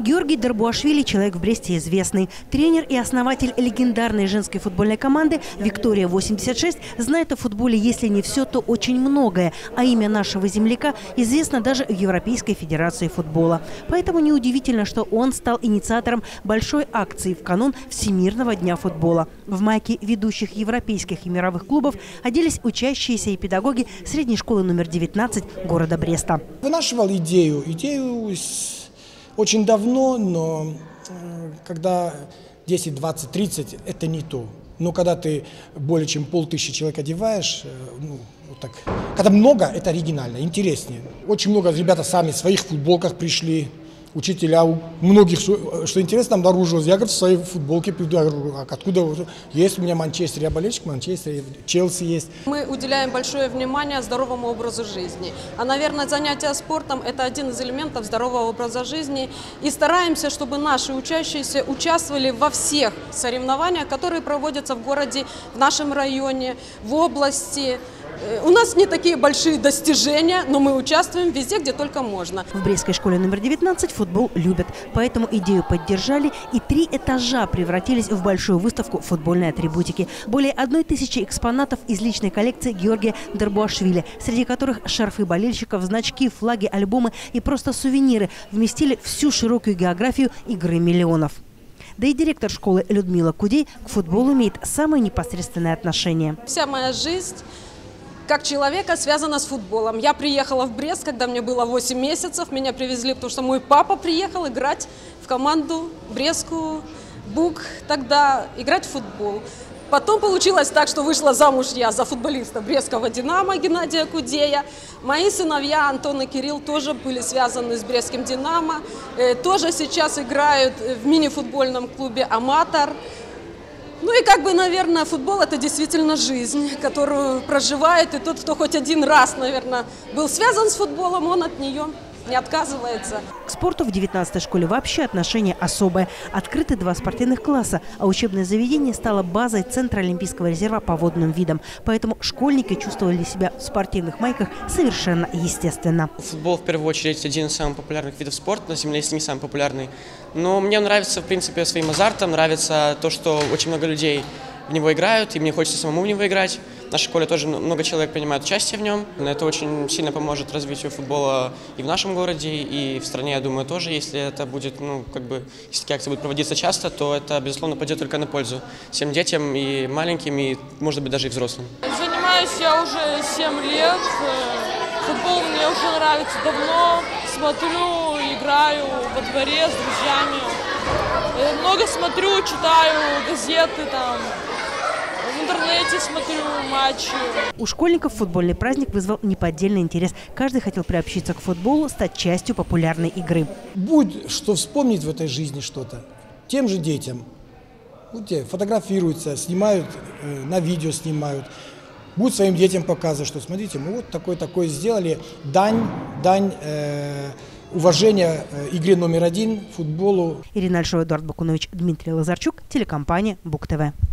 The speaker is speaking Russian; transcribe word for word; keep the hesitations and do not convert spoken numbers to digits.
Георгий Дарбуашвили – человек в Бресте известный. Тренер и основатель легендарной женской футбольной команды «Виктория восемьдесят шесть» знает о футболе, если не все, то очень многое. А имя нашего земляка известно даже в Европейской федерации футбола. Поэтому неудивительно, что он стал инициатором большой акции в канун Всемирного дня футбола. В майке ведущих европейских и мировых клубов оделись учащиеся и педагоги средней школы номер девятнадцать города Бреста. Вынашивал идею, идею очень давно, но когда десять, двадцать, тридцать – это не то. Но когда ты более чем полтысячи человек одеваешь, ну, вот так, когда много, это оригинально, интереснее. Очень много ребята сами в своих футболках пришли. Учителя, у многих, что интересно, обнаружилось. Я, говорю, в своей футболке приду, я говорю, откуда есть у меня Манчестер, я болельщик Манчестера, Челси есть. Мы уделяем большое внимание здоровому образу жизни. А, наверное, занятия спортом – это один из элементов здорового образа жизни. И стараемся, чтобы наши учащиеся участвовали во всех соревнованиях, которые проводятся в городе, в нашем районе, в области. У нас не такие большие достижения, но мы участвуем везде, где только можно. В Брестской школе номер девятнадцать футбол любят. Поэтому идею поддержали, и три этажа превратились в большую выставку футбольной атрибутики. Более одной тысячи экспонатов из личной коллекции Георгия Дарбуашвили, среди которых шарфы болельщиков, значки, флаги, альбомы и просто сувениры вместили всю широкую географию игры миллионов. Да и директор школы Людмила Кудей к футболу имеет самое непосредственное отношение. Вся моя жизнь как человека связана с футболом. Я приехала в Брест, когда мне было восемь месяцев. Меня привезли, потому что мой папа приехал играть в команду брестскую «Бук», тогда играть в футбол. Потом получилось так, что вышла замуж я за футболиста брестского «Динамо» Геннадия Кудея. Мои сыновья Антон и Кирилл тоже были связаны с брестским «Динамо». Тоже сейчас играют в мини-футбольном клубе «Аматор». Ну и как бы, наверное, футбол – это действительно жизнь, которую проживает. И тот, кто хоть один раз, наверное, был связан с футболом, он от нее не отказывается. К спорту в девятнадцатой школе вообще отношение особое. Открыты два спортивных класса, а учебное заведение стало базой Центра Олимпийского резерва по водным видам. Поэтому школьники чувствовали себя в спортивных майках совершенно естественно. Футбол, в первую очередь, один из самых популярных видов спорта на земле, если не самый популярный. Но мне нравится, в принципе, своим азартом, нравится то, что очень много людей в него играют, и мне хочется самому в него играть. В нашей школе тоже много человек принимают участие в нем. Это очень сильно поможет развитию футбола и в нашем городе, и в стране, я думаю, тоже. Если это будет, ну, как бы, если такие акции будут проводиться часто, то это, безусловно, пойдет только на пользу всем детям, и маленьким, и, может быть, даже и взрослым. Занимаюсь я уже семь лет. Футбол мне уже нравится давно. Смотрю, играю во дворе с друзьями. Много смотрю, читаю газеты там. В интернете смотрю матчи. У школьников футбольный праздник вызвал неподдельный интерес. Каждый хотел приобщиться к футболу, стать частью популярной игры. Будет что вспомнить в этой жизни что-то тем же детям. Вот те фотографируются, снимают, э, на видео снимают. Будут своим детям показывать, что смотрите, мы вот такой-такой сделали. Дань, дань э, уважения э, игре номер один, футболу. Ирина Альшова, Эдуард Бакунович, Дмитрий Лазарчук, телекомпания БуК ТВ.